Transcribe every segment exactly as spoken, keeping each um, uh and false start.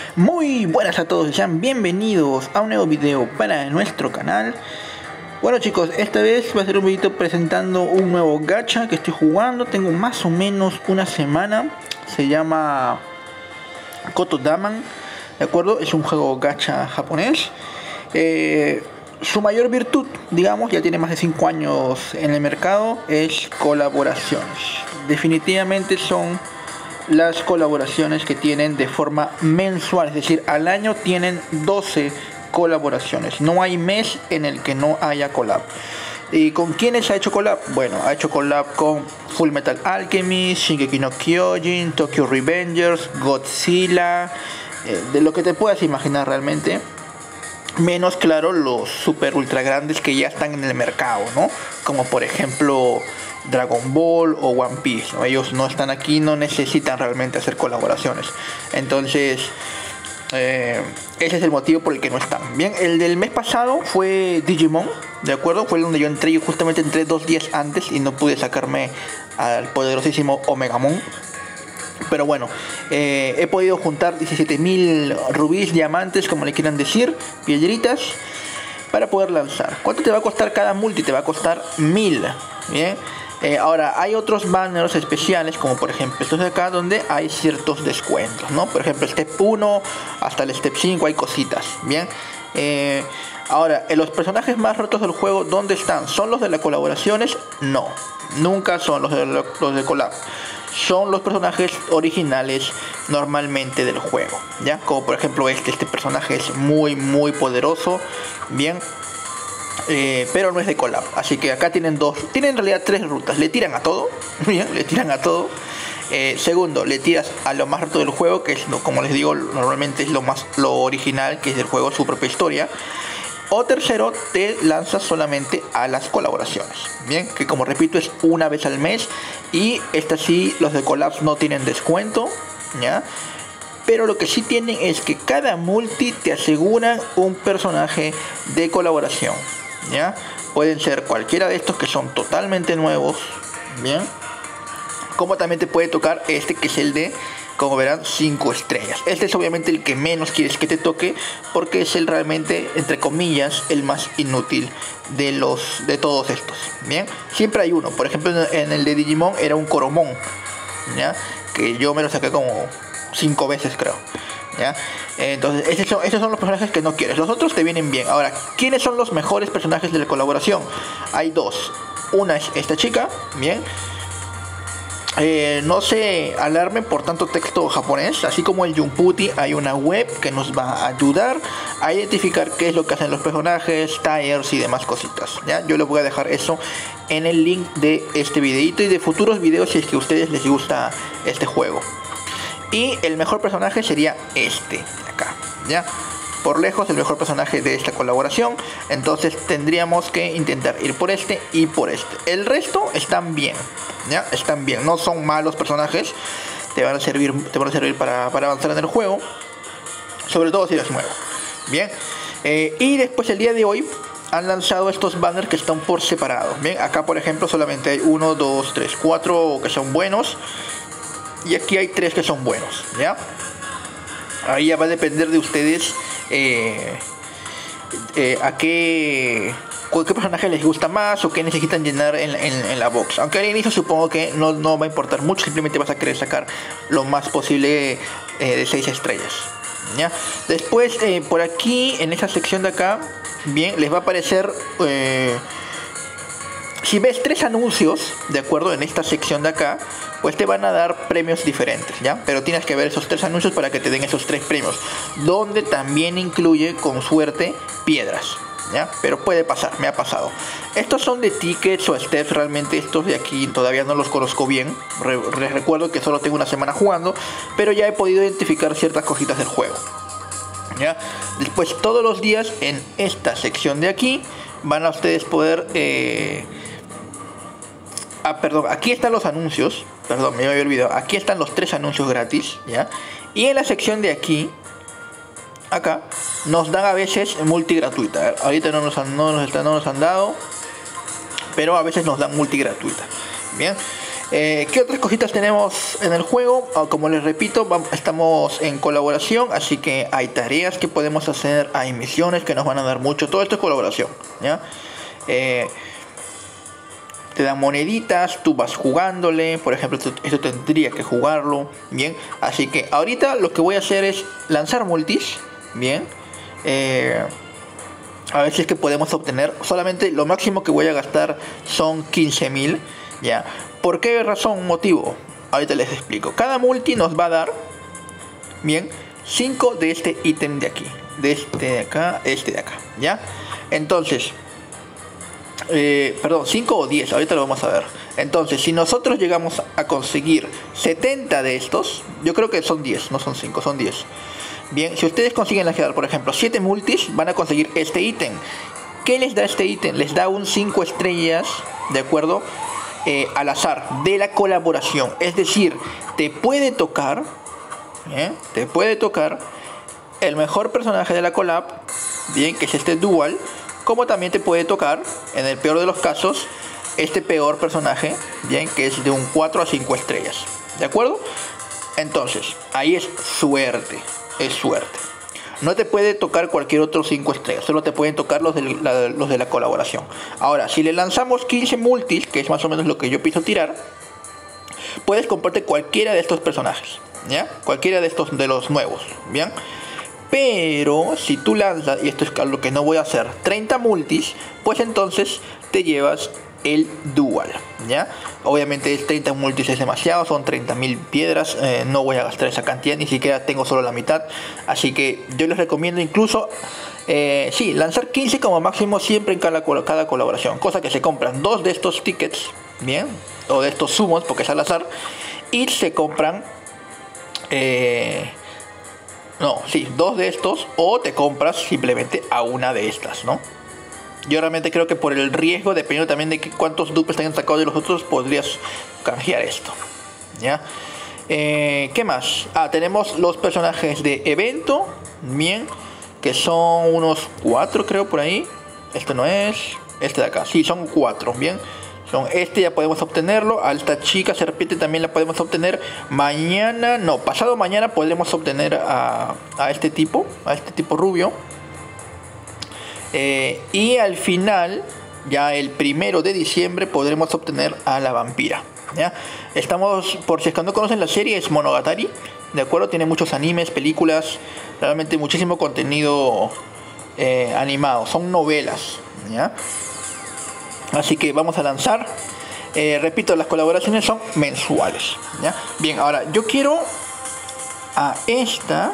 Muy buenas a todos y sean bienvenidos a un nuevo video para nuestro canal. Bueno chicos, esta vez va a ser un video presentando un nuevo gacha que estoy jugando. Tengo más o menos una semana. Se llama Kotodaman, ¿de acuerdo? Es un juego gacha japonés. Eh, su mayor virtud, digamos, ya tiene más de cinco años en el mercado, es colaboraciones. Definitivamente son las colaboraciones que tienen de forma mensual, es decir, al año tienen doce colaboraciones. No hay mes en el que no haya collab. ¿Y con quiénes ha hecho collab? Bueno, ha hecho collab con Full Metal Alchemist, Shingeki no Kyojin, Tokyo Revengers, Godzilla, eh, de lo que te puedas imaginar realmente. Menos claro los super ultra grandes que ya están en el mercado, ¿no? Como por ejemplo Dragon Ball o One Piece, ¿no? Ellos no están aquí, no necesitan realmente hacer colaboraciones. Entonces, eh, ese es el motivo por el que no están. Bien, el del mes pasado fue Digimon, ¿de acuerdo? Fue donde yo entré, yo justamente entré dos días antes y no pude sacarme al poderosísimo Omegamon. Pero bueno, eh, he podido juntar diecisiete mil rubíes, diamantes, como le quieran decir, piedritas, para poder lanzar. ¿Cuánto te va a costar cada multi? Te va a costar mil. Bien. Eh, ahora, hay otros banners especiales, como por ejemplo estos de acá, donde hay ciertos descuentos, ¿no? Por ejemplo, Step uno hasta el Step cinco hay cositas, ¿bien? Eh, ahora, en los personajes más rotos del juego, ¿dónde están? ¿Son los de las colaboraciones? No, nunca son los de, los de collab. Son los personajes originales normalmente del juego, ¿ya? Como por ejemplo este, este personaje es muy muy poderoso, ¿bien? Eh, pero no es de collab, así que acá tienen dos, tienen en realidad tres rutas. Le tiran a todo, ¿bien? Le tiran a todo. Eh, segundo, le tiras a lo más roto del juego, que es, como les digo, normalmente es lo más lo original, que es del juego, su propia historia. O tercero, te lanzas solamente a las colaboraciones, bien, que como repito es una vez al mes. Y estas sí, los de collabs no tienen descuento, ¿ya? Pero lo que sí tienen es que cada multi te asegura un personaje de colaboración, ¿ya? Pueden ser cualquiera de estos que son totalmente nuevos, bien, como también te puede tocar este que es el de, como verán, cinco estrellas. Este es obviamente el que menos quieres que te toque, porque es el realmente, entre comillas, el más inútil de los de todos estos. Bien, siempre hay uno. Por ejemplo, en el de Digimon era un Coromon, ¿ya? Que yo me lo saqué como cinco veces, creo, ¿ya? Entonces, esos son, esos son los personajes que no quieres. Los otros te vienen bien. Ahora, ¿quiénes son los mejores personajes de la colaboración? Hay dos. Una es esta chica, bien. Eh, no se alarmen por tanto texto japonés, así como el Junputi, hay una web que nos va a ayudar a identificar qué es lo que hacen los personajes, tires y demás cositas, ¿ya? Yo les voy a dejar eso en el link de este videito y de futuros videos si es que a ustedes les gusta este juego. Y el mejor personaje sería este de acá, ¿ya? Por lejos el mejor personaje de esta colaboración. Entonces tendríamos que intentar ir por este y por este. El resto están bien, ¿ya? Están bien, no son malos personajes. Te van a servir, te van a servir para, para avanzar en el juego, sobre todo si eres nuevo. Bien, eh, y después el día de hoy han lanzado estos banners que están por separado. Bien, acá por ejemplo solamente hay uno, dos, tres, cuatro que son buenos. Y aquí hay tres que son buenos, ¿ya? Ahí ya va a depender de ustedes eh, eh, a qué, qué personaje les gusta más o qué necesitan llenar en, en, en la box. Aunque al inicio supongo que no, no va a importar mucho, simplemente vas a querer sacar lo más posible eh, de seis estrellas, ¿ya? Después eh, por aquí en esta sección de acá, bien, les va a aparecer... Eh, si ves tres anuncios, de acuerdo, en esta sección de acá, pues te van a dar premios diferentes, ¿ya? Pero tienes que ver esos tres anuncios para que te den esos tres premios, donde también incluye, con suerte, piedras, ¿ya? Pero puede pasar, me ha pasado. Estos son de tickets o steps, realmente estos de aquí todavía no los conozco bien. Les recuerdo que solo tengo una semana jugando, pero ya he podido identificar ciertas cositas del juego, ¿ya? Después, todos los días, en esta sección de aquí, van a ustedes poder... Eh, Ah, perdón, aquí están los anuncios. Perdón, me había olvidado. Aquí están los tres anuncios gratis, ¿ya? Y en la sección de aquí, acá, nos dan a veces multi gratuita. Ahorita no nos han, no nos, no nos han dado, pero a veces nos dan multi gratuita. Bien. Eh, ¿Qué otras cositas tenemos en el juego? Oh, como les repito, vamos, estamos en colaboración, así que hay tareas que podemos hacer, hay misiones que nos van a dar mucho. Todo esto es colaboración, ¿ya? Eh, te dan moneditas, tú vas jugándole. Por ejemplo, esto, esto tendría que jugarlo, ¿bien? Así que ahorita lo que voy a hacer es lanzar multis, ¿bien? Eh, a ver si es que podemos obtener. Solamente lo máximo que voy a gastar son quince mil, ¿ya? ¿Por qué razón, motivo? Ahorita les explico. Cada multi nos va a dar, bien, cinco de este ítem de aquí. De este de acá, este de acá, ¿ya? Entonces, eh, perdón, cinco o diez, ahorita lo vamos a ver. Entonces, si nosotros llegamos a conseguir setenta de estos, yo creo que son diez, no son cinco, son diez. Bien, si ustedes consiguen lanzar, por ejemplo, siete multis, van a conseguir este ítem. ¿Qué les da este ítem? Les da un cinco estrellas, ¿de acuerdo? Eh, al azar de la colaboración. Es decir, te puede tocar, ¿eh? te puede tocar el mejor personaje de la collab, bien, que es este dual, como también te puede tocar, en el peor de los casos, este peor personaje, bien, que es de un cuatro a cinco estrellas, ¿de acuerdo? Entonces, ahí es suerte, es suerte. No te puede tocar cualquier otro cinco estrellas, solo te pueden tocar los de la, los de la colaboración. Ahora, si le lanzamos quince multis, que es más o menos lo que yo pienso tirar, puedes comprarte cualquiera de estos personajes, ¿ya? Cualquiera de estos de los nuevos, ¿bien? Pero si tú lanzas, y esto es lo que no voy a hacer, treinta multis, pues entonces te llevas el dual, ¿ya? Obviamente treinta multis es demasiado, son treinta mil piedras, eh, no voy a gastar esa cantidad, ni siquiera tengo solo la mitad, así que yo les recomiendo incluso, eh, sí, lanzar quince como máximo siempre en cada, cada colaboración, cosa que se compran dos de estos tickets, bien, o de estos sumos, porque es al azar, y se compran, eh, no, sí, dos de estos, o te compras simplemente a una de estas, ¿no? Yo realmente creo que por el riesgo, dependiendo también de que cuántos dupes te hayan sacado de los otros, podrías canjear esto, ¿ya? Eh, ¿Qué más? Ah, tenemos los personajes de evento, bien, que son unos cuatro, creo, por ahí. Este no es, este de acá, sí, son cuatro, bien. Son este, ya podemos obtenerlo. A esta chica serpiente también la podemos obtener. Mañana, no, pasado mañana podremos obtener a, a este tipo, a este tipo rubio. Eh, y al final, ya el primero de diciembre, podremos obtener a la vampira, ¿ya? Estamos, por si es que no conocen la serie, es Monogatari, ¿de acuerdo? Tiene muchos animes, películas, realmente muchísimo contenido eh, animado, son novelas, ¿ya? Así que vamos a lanzar, eh, repito, las colaboraciones son mensuales, ¿ya? Bien, ahora yo quiero a esta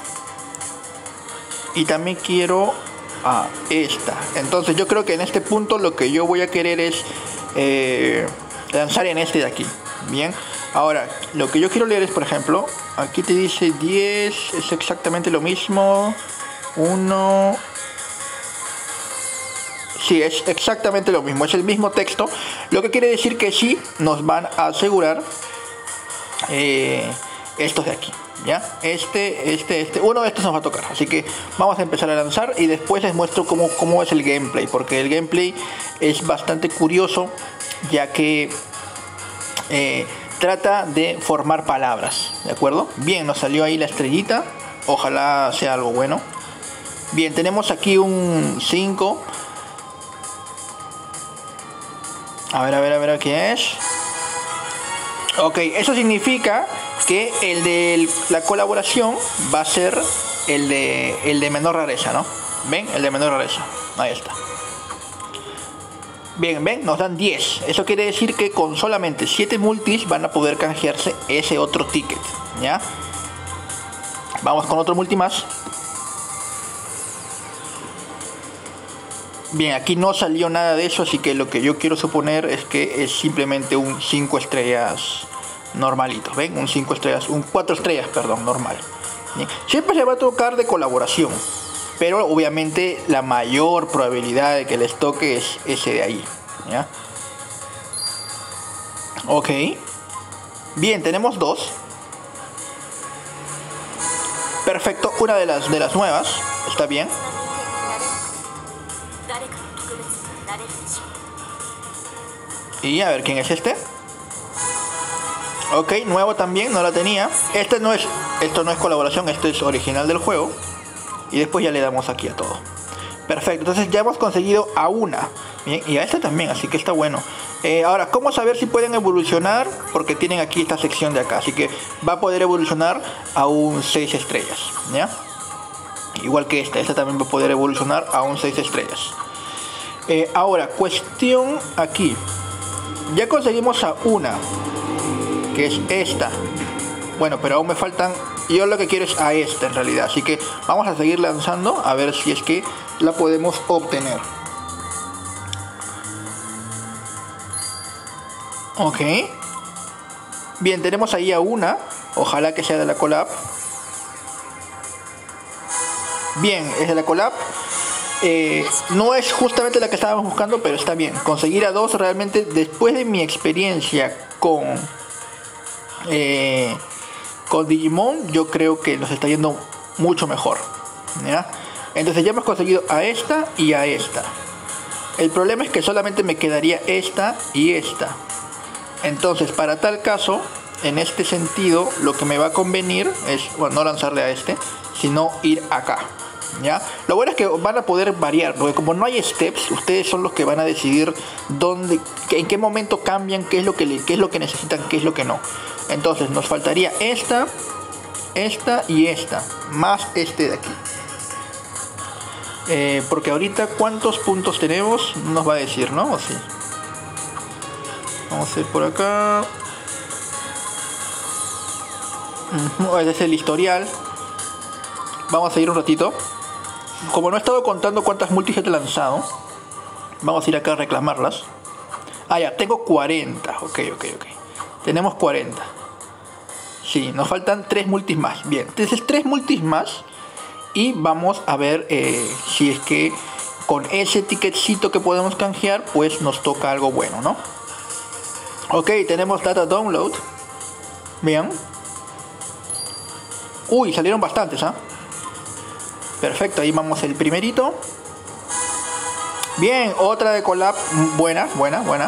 y también quiero a esta. Entonces yo creo que en este punto lo que yo voy a querer es eh, lanzar en este de aquí. Bien, ahora lo que yo quiero leer es, por ejemplo, aquí te dice diez, es exactamente lo mismo, uno, sí, es exactamente lo mismo, es el mismo texto, lo que quiere decir que sí nos van a asegurar eh, estos de aquí. ¿Ya? Este, este, este, uno de estos nos va a tocar, así que vamos a empezar a lanzar y después les muestro cómo, cómo es el gameplay, porque el gameplay es bastante curioso, ya que eh, trata de formar palabras, ¿de acuerdo? Bien, nos salió ahí la estrellita, ojalá sea algo bueno. Bien, tenemos aquí un cinco. A ver, a ver, a ver, ¿qué es? Ok, eso significa que el de la colaboración va a ser el de, el de menor rareza, ¿no? ¿Ven? El de menor rareza. Ahí está. Bien, ven, nos dan diez. Eso quiere decir que con solamente siete multis van a poder canjearse ese otro ticket, ¿ya? Vamos con otro multi más. Bien, aquí no salió nada de eso, así que lo que yo quiero suponer es que es simplemente un cinco estrellas normalito, ¿ven? Un cinco estrellas, un cuatro estrellas, perdón, normal. Bien. Siempre se va a tocar de colaboración, pero obviamente la mayor probabilidad de que les toque es ese de ahí, ¿ya? Ok. Bien, tenemos dos. Perfecto, una de las, de las nuevas, está bien. Y a ver, ¿quién es este? Ok, nuevo también, no la tenía. Este no es, esto no es colaboración, esto es original del juego. Y después ya le damos aquí a todo. Perfecto, entonces ya hemos conseguido a una. Bien, y a esta también, así que está bueno. Eh, ahora, ¿cómo saber si pueden evolucionar? Porque tienen aquí esta sección de acá. Así que va a poder evolucionar a un seis estrellas, ¿ya? Igual que esta, esta también va a poder evolucionar a un seis estrellas. Eh, ahora, cuestión aquí. Ya conseguimos a una, que es esta. Bueno, pero aún me faltan. Yo lo que quiero es a esta en realidad. Así que vamos a seguir lanzando a ver si es que la podemos obtener. Ok. Bien, tenemos ahí a una. Ojalá que sea de la collab. Bien, es de la collab. Eh, no es justamente la que estábamos buscando, pero está bien. Conseguir a dos realmente, después de mi experiencia con eh, con Digimon, yo creo que nos está yendo mucho mejor, ¿ya? Entonces ya hemos conseguido a esta y a esta. El problema es que solamente me quedaría esta y esta. Entonces, para tal caso, en este sentido, lo que me va a convenir es, bueno, no lanzarle a este, sino ir acá, ¿ya? Lo bueno es que van a poder variar, porque como no hay steps, ustedes son los que van a decidir dónde, en qué momento cambian, qué es lo que, qué es lo que necesitan, qué es lo que no. Entonces nos faltaría esta, esta y esta, más este de aquí. Eh, porque ahorita, ¿cuántos puntos tenemos? No nos va a decir, ¿no? ¿O sí? Vamos a ir por acá. Uh-huh, ese es el historial. Vamos a ir un ratito. Como no he estado contando cuántas multis he lanzado, vamos a ir acá a reclamarlas. Ah, ya, tengo cuarenta. Ok, ok, ok. Tenemos cuarenta. Sí, nos faltan tres multis más. Bien, entonces tres multis más. Y vamos a ver eh, si es que con ese ticketcito que podemos canjear, pues nos toca algo bueno, ¿no? Ok, tenemos data download. Bien. Uy, salieron bastantes, ¿ah? ¿eh? Perfecto, ahí vamos el primerito. Bien, otra de collab. Buena, buena, buena.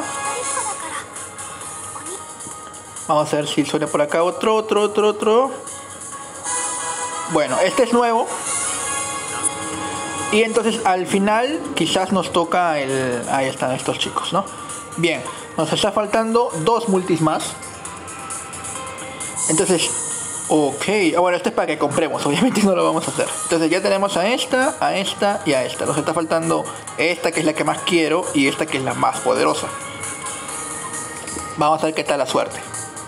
Vamos a ver si suena por acá otro, otro, otro, otro. Bueno, este es nuevo. Y entonces al final quizás nos toca el... Ahí están estos chicos, ¿no? Bien, nos está faltando dos multis más. Entonces, ok. Bueno, este es para que compremos, obviamente no lo vamos a hacer. Entonces ya tenemos a esta, a esta y a esta. Nos está faltando esta, que es la que más quiero, y esta, que es la más poderosa. Vamos a ver qué tal la suerte.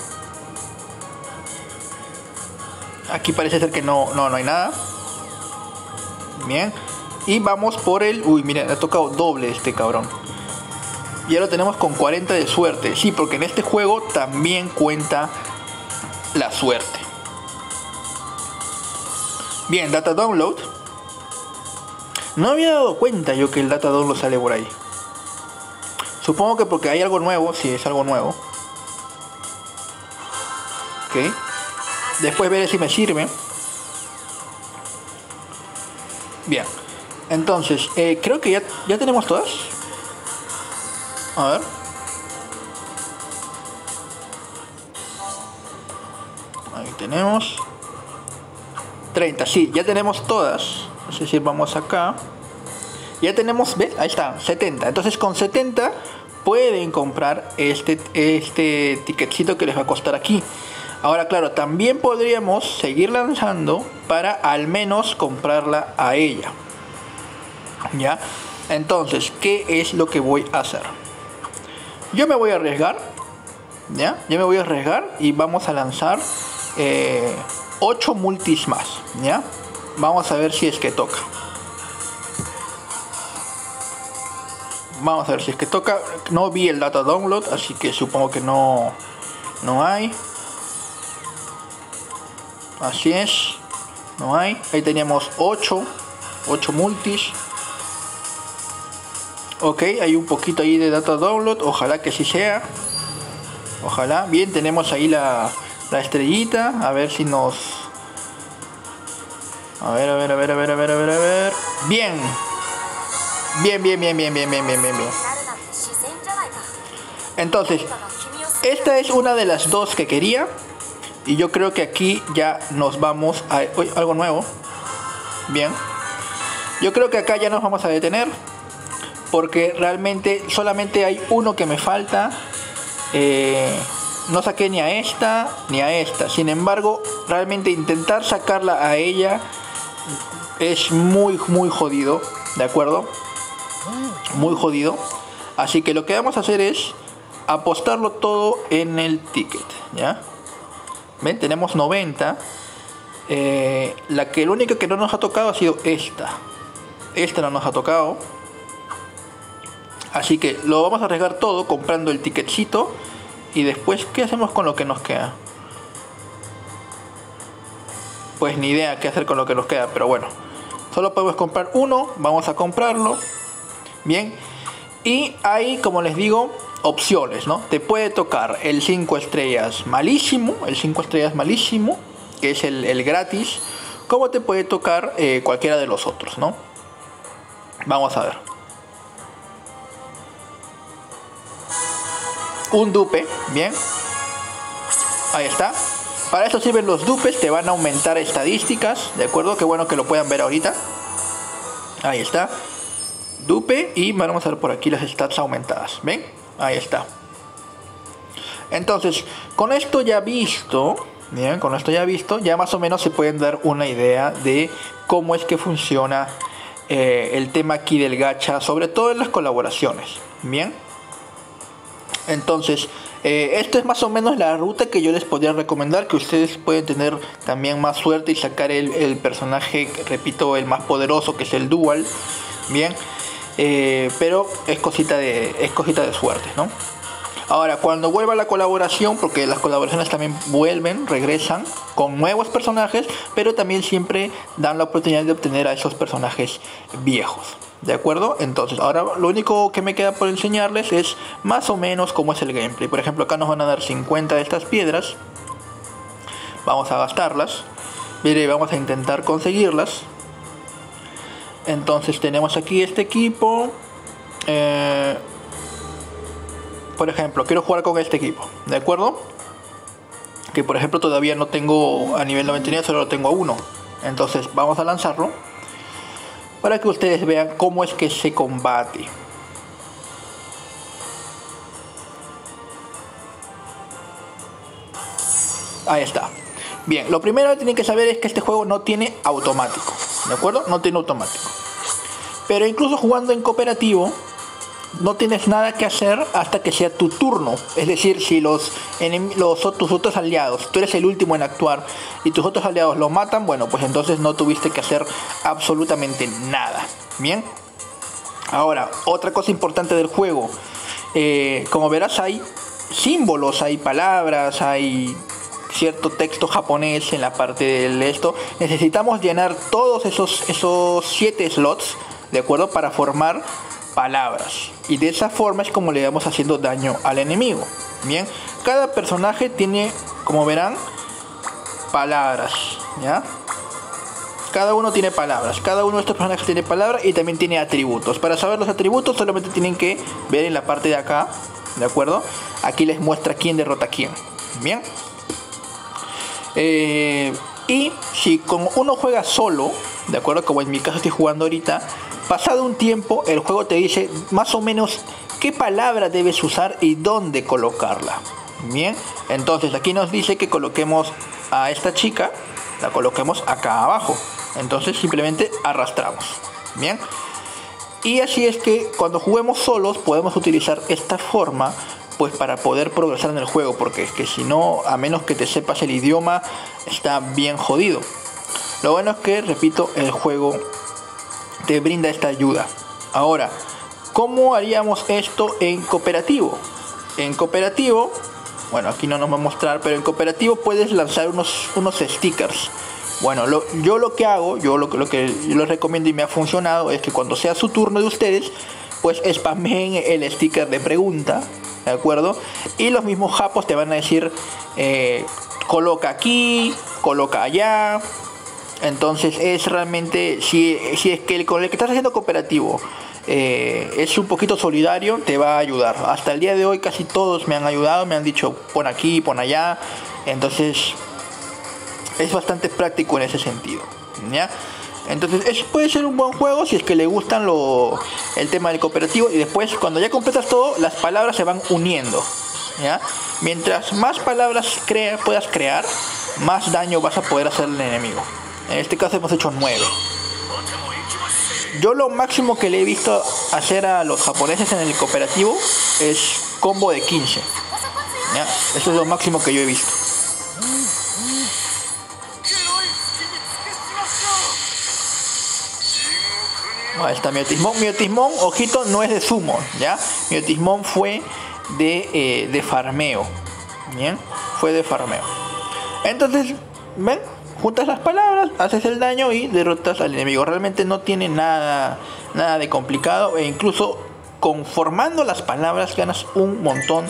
Aquí parece ser que no, no, no hay nada. Bien. Y vamos por el... Uy, miren, ha tocado doble este cabrón. Ya lo tenemos con cuarenta de suerte. Sí, porque en este juego también cuenta la suerte. Bien, data download. No había dado cuenta yo que el data download sale por ahí. Supongo que porque hay algo nuevo. Sí, es algo nuevo. Ok. Después veré si me sirve. Bien. Entonces, eh, creo que ya, ya tenemos todas. A ver. Ahí tenemos. treinta, sí, ya tenemos todas. Es decir, vamos acá. Ya tenemos, ¿ves? Ahí está, setenta. Entonces con setenta pueden comprar este, este ticketcito que les va a costar aquí. Ahora, claro, también podríamos seguir lanzando para al menos comprarla a ella. ¿Ya? Entonces, ¿qué es lo que voy a hacer? Yo me voy a arriesgar. ¿Ya? Yo me voy a arriesgar y vamos a lanzar eh, ocho multis más. ¿Ya? Vamos a ver si es que toca. Vamos a ver si es que toca. No vi el data download, así que supongo que no, no hay. Así es. No hay. Ahí teníamos ocho. ocho multis. Ok, hay un poquito ahí de data download. Ojalá que sí sea. Ojalá. Bien, tenemos ahí la, la estrellita. A ver si nos... A ver, a ver, a ver, a ver, a ver, a ver, a ver. Bien. Bien, bien, bien, bien, bien, bien, bien, bien, bien. Entonces, esta es una de las dos que quería. Y yo creo que aquí ya nos vamos a... Uy, algo nuevo. Bien. Yo creo que acá ya nos vamos a detener. Porque realmente solamente hay uno que me falta. Eh, no saqué ni a esta ni a esta. Sin embargo, realmente intentar sacarla a ella es muy, muy jodido. ¿De acuerdo? Muy jodido. Así que lo que vamos a hacer es apostarlo todo en el ticket. ¿Ya? ¿Ven? Tenemos noventa. Eh, la que, la única que no nos ha tocado ha sido esta. Esta no nos ha tocado. Así que lo vamos a arriesgar todo comprando el ticketcito. Y después, ¿qué hacemos con lo que nos queda? Pues ni idea qué hacer con lo que nos queda. Pero bueno, solo podemos comprar uno. Vamos a comprarlo. Bien. Y hay, como les digo, opciones, ¿no? Te puede tocar el cinco estrellas malísimo. El cinco estrellas malísimo, que es el, el gratis. Como te puede tocar eh, cualquiera de los otros, ¿no? Vamos a ver. Un dupe, bien. Ahí está. Para eso sirven los dupes, te van a aumentar estadísticas, ¿de acuerdo? Qué bueno que lo puedan ver ahorita. Ahí está. Dupe y vamos a ver por aquí las stats aumentadas, ¿ven? Ahí está. Entonces, con esto ya visto, bien, con esto ya visto, ya más o menos se pueden dar una idea de cómo es que funciona eh, el tema aquí del gacha, sobre todo en las colaboraciones, bien. Entonces, eh, esto es más o menos la ruta que yo les podría recomendar, que ustedes pueden tener también más suerte y sacar el, el personaje, repito, el más poderoso, que es el Dual, bien. Eh, pero es cosita de es cosita de suerte, ¿no? Ahora, cuando vuelva la colaboración, porque las colaboraciones también vuelven, regresan con nuevos personajes, pero también siempre dan la oportunidad de obtener a esos personajes viejos, ¿de acuerdo? Entonces, ahora lo único que me queda por enseñarles es más o menos cómo es el gameplay. Por ejemplo, acá nos van a dar cincuenta de estas piedras. Vamos a gastarlas. Mire, vamos a intentar conseguirlas. Entonces tenemos aquí este equipo. Eh, por ejemplo, quiero jugar con este equipo, ¿de acuerdo? Que por ejemplo todavía no tengo a nivel noventa y nueve, solo lo tengo a uno. Entonces vamos a lanzarlo para que ustedes vean cómo es que se combate. Ahí está. Bien, lo primero que tienen que saber es que este juego no tiene automático, ¿de acuerdo? No tiene automático. Pero incluso jugando en cooperativo, no tienes nada que hacer hasta que sea tu turno. Es decir, si los, los tus otros aliados, tú eres el último en actuar y tus otros aliados lo matan, bueno, pues entonces no tuviste que hacer absolutamente nada. Bien. Ahora, otra cosa importante del juego. Eh, como verás, hay símbolos, hay palabras, hay cierto texto japonés en la parte del esto. Necesitamos llenar todos esos esos siete slots, de acuerdo, para formar palabras, y de esa forma es como le vamos haciendo daño al enemigo. Bien, cada personaje tiene, como verán, palabras, ¿ya? Cada uno tiene palabras, cada uno de estos personajes tiene palabras y también tiene atributos. Para saber los atributos solamente tienen que ver en la parte de acá, ¿de acuerdo? Aquí les muestra quién derrota a quién. Bien. Eh, y si como uno juega solo, de acuerdo, como en mi caso estoy jugando ahorita, pasado un tiempo el juego te dice más o menos qué palabra debes usar y dónde colocarla. Bien, entonces aquí nos dice que coloquemos a esta chica, la coloquemos acá abajo. Entonces simplemente arrastramos. Bien, y así es que cuando juguemos solos podemos utilizar esta forma, pues para poder progresar en el juego, porque es que si no, a menos que te sepas el idioma, está bien jodido. Lo bueno es que, repito, el juego te brinda esta ayuda. Ahora, ¿cómo haríamos esto en cooperativo? En cooperativo, bueno, aquí no nos va a mostrar, pero en cooperativo puedes lanzar unos, unos stickers. Bueno, lo, yo lo que hago, yo lo, lo que yo les recomiendo y me ha funcionado es que cuando sea su turno de ustedes, pues spameen el sticker de pregunta, ¿de acuerdo? Y los mismos japos te van a decir, eh, coloca aquí, coloca allá. Entonces es realmente, si, si es que el, con el que estás haciendo cooperativo eh, es un poquito solidario, te va a ayudar. Hasta el día de hoy casi todos me han ayudado, me han dicho pon aquí, pon allá. Entonces es bastante práctico en ese sentido, ¿ya? Entonces eso puede ser un buen juego si es que le gustan lo, el tema del cooperativo. Y después cuando ya completas todo, las palabras se van uniendo, ¿ya? Mientras más palabras crea, puedas crear, más daño vas a poder hacerle al enemigo. En este caso hemos hecho nueve. Yo lo máximo que le he visto hacer a los japoneses en el cooperativo es combo de quince, ¿ya? Eso es lo máximo que yo he visto. Ahí está Miotismón. Miotismón, ojito, no es de sumo, ¿ya? Miotismón fue de, eh, de farmeo, ¿bien? Fue de farmeo. Entonces, ¿ven? Juntas las palabras, haces el daño y derrotas al enemigo. Realmente no tiene nada, nada de complicado. E incluso conformando las palabras ganas un montón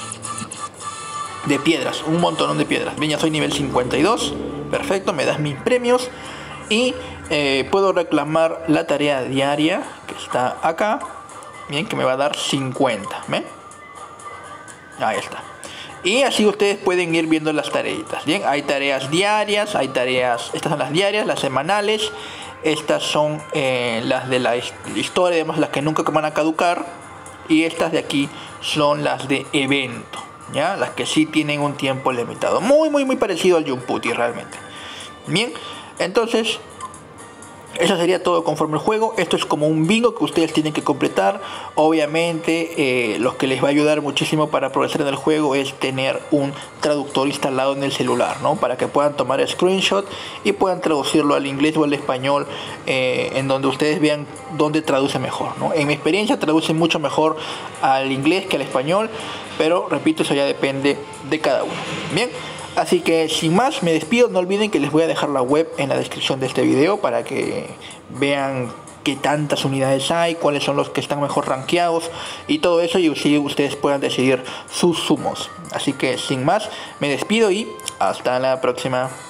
de piedras. Un montón de piedras. Bien, ya soy nivel cincuenta y dos. Perfecto, me das mis premios. Y eh, puedo reclamar la tarea diaria que está acá. Bien, que me va a dar cincuenta. ¿Ven? Ahí está. Y así ustedes pueden ir viendo las tareitas. Bien, hay tareas diarias, hay tareas, estas son las diarias, las semanales, estas son eh, las de la historia, digamos, las que nunca van a caducar, y estas de aquí son las de evento, ya, las que sí tienen un tiempo limitado, muy muy muy parecido al Junputty realmente. Bien, entonces eso sería todo conforme el juego. Esto es como un bingo que ustedes tienen que completar. Obviamente eh, lo que les va a ayudar muchísimo para progresar en el juego es tener un traductor instalado en el celular, ¿no? Para que puedan tomar screenshot y puedan traducirlo al inglés o al español, eh, en donde ustedes vean dónde traduce mejor, ¿no? En mi experiencia traduce mucho mejor al inglés que al español, pero repito, eso ya depende de cada uno. Bien. Así que sin más me despido. No olviden que les voy a dejar la web en la descripción de este video para que vean qué tantas unidades hay, cuáles son los que están mejor rankeados y todo eso, y así ustedes puedan decidir sus sumos. Así que sin más me despido y hasta la próxima.